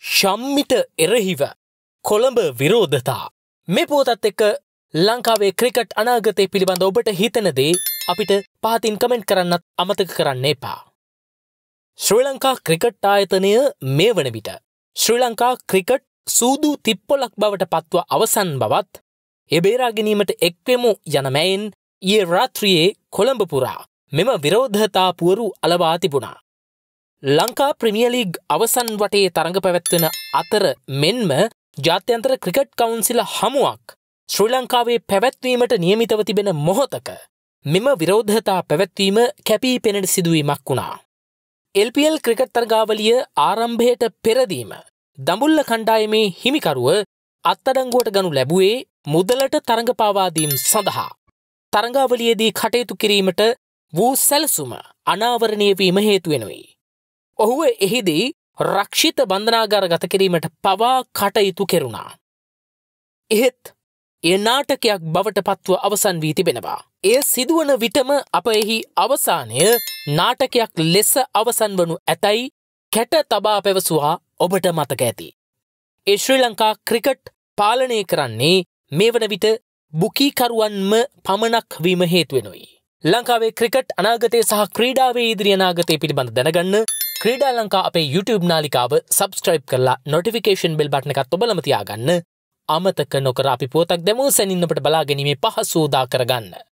ශම්මිට එරෙහිව කොළඹ විරෝධතා. මේ පුවතත් එක්ක ලංකාවේ ක්‍රිකට් අනාගතය පිළිබඳ ඔබට හිතන දේ අපිට පහතින් කමෙන්ට් කරන්නත් අමතක කරන්න එපා. ශ්‍රී ලංකා ක්‍රිකට් ආයතනය මේ වන විට ශ්‍රී ලංකා ක්‍රිකට් සූදු තිප්පොලක් බවට පත්ව අවසන් බවත් ඒ බේරා ගැනීමට එක්වෙමු යන මැයින් ඊයේ රාත්‍රියේ කොළඹ පුරා මෙම විරෝධතා පුවරු අලවා තිබුණා. ලංකා ප්‍රීමියර් ලීග් අවසන් වටේ තරඟ පැවැත්වෙන අතර මෙන්ම ජාත්‍යන්තර ක්‍රිකට් කවුන්සිල හමුවක් ශ්‍රී ලංකාවේ පැවැත්වීමට නියමිතව තිබෙන මොහොතක මෙම විරෝධතා පැවැත්වීම කැපී පෙනෙන සිදුවීමක් වුණා. LPL ක්‍රිකට් තරගාවලිය ආරම්භයට පෙරදීම දඹුල්ල කණ්ඩායමේ හිමිකරුව අත්අඩංගුවට ගනු ලැබුවේ මුදලට තරඟ පාවා දීම සඳහා. තරගාවලියේදී කටයුතු කිරීමට වූ සැලසුම අනාවරණය වීම හේතු වෙනුයි. ඔහුව එහිදී රක්ෂිත බන්ධනාගාර ගත කිරීමට පවා කටයුතු කෙරුණා. එහෙත් එය නාටකයක් බවට පත්ව අවසන් වී තිබෙනවා. එය සිදුවන විටම අප එහි අවසානය නාටකයක් ලෙස අවසන් වනු ඇතැයි කැට තබා පැවසුවා ඔබට මතක ඇති. ඒ ශ්‍රී ලංකා ක්‍රිකට් පාලනය කරන්නේ මේ වන විට බුකීකරුවන්ම පමණක් වීම හේතුවෙනුයි. ලංකාවේ ක්‍රිකට් අනාගතය සහ ක්‍රීඩාවේ ඉදිරි අනාගතය පිළිබඳ දැනගන්න ක්‍රීඩා ලංකා අපේ YouTube නාලිකාව සබස්ක්‍රයිබ් කරලා නොටිෆිකේෂන් බෙල් බටන් එකත් ඔබලම තියාගන්න. අමතක නොකර අපි පුවතක් දැමූ සැනින් ඔබට බලා ගැනීමේ පහසු උදා කරගන්න.